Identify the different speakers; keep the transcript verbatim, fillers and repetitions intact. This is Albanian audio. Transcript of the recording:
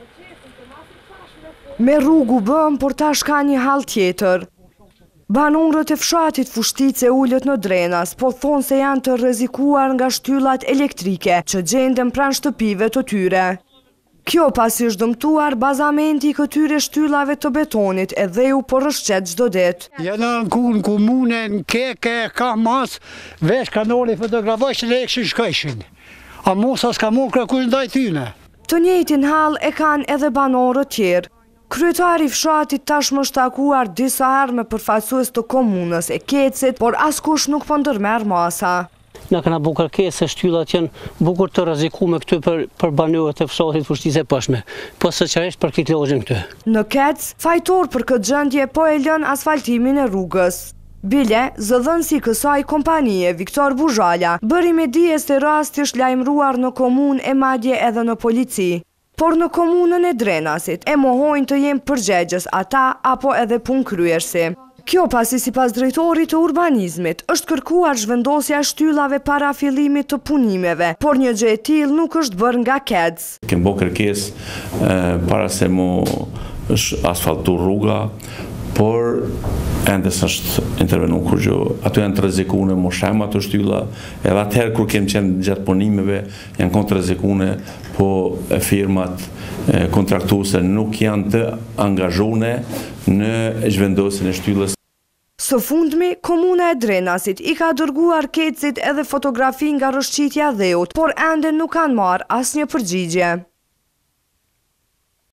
Speaker 1: Me rrugu bëm, por tash ka një hall tjetër. Banorët e fshatit Fushtice ullët në Drenas, po thonë se janë të rrezikuar nga shtyllat elektrike që gjenden pranë shtëpive të tyre. Kjo pasi është dëmtuar bazamenti i këtyre shtyllave të betonit e dheu po rrëshqet çdo ditë.
Speaker 2: Jena në kunë komune, në keke, ka mas, vesh kanoli fotografoj që le ekshin shkëshin. A mosa s'ka mund kërkush ndaj tyne.
Speaker 1: Të njëjtin hall e kanë edhe banorët tjerë. Kryetari i fshatit tashmë është takuar disa herë me përfaqësues të komunës e Kecit, por askush nuk po ndërmerr masa.
Speaker 3: Na kanë bu kërkesë se shtyllat janë bukur të rrezikuar këtu për për banorët e fshatit Fushtice poshtme, po sëqarisht për këtë lozhin këtu.
Speaker 1: Në Kec, fajtor për këtë gjendje po e lën asfaltimin e rrugës. Bile, zëdhënësi i kësaj kompanie, Viktor Buzhala, bëri me dije se rasti është lajmëruar në komunë e madje edhe në polici. Por në komunën e Drenasit e mohojnë të jenë përgjegjës ata apo edhe punëkryersi. Kjo pasi sipas drejtorit të urbanizmit është kërkuar zhvendosja shtyllave para fillimit të punimeve, por një gjë e tillë nuk është bërë nga Kec.
Speaker 4: Kemë bërë kërkesë para se mu asfaltu rruga, por ende s'është intervenu kur gjë. Ato janë të rrezikune, mo shem ato shtylla, edhe atëherë kur kemë qenë gjatë punimeve, janë kontra rrezikune, po firmat kontraktuese nuk janë të angazhune në zhvendosjen e shtyllës.
Speaker 1: Së fundmi, komuna e Drenasit i ka dërguar Kecit edhe fotografi nga rrëshqitja dheut, por ende nuk kanë marrë asnjë përgjigje.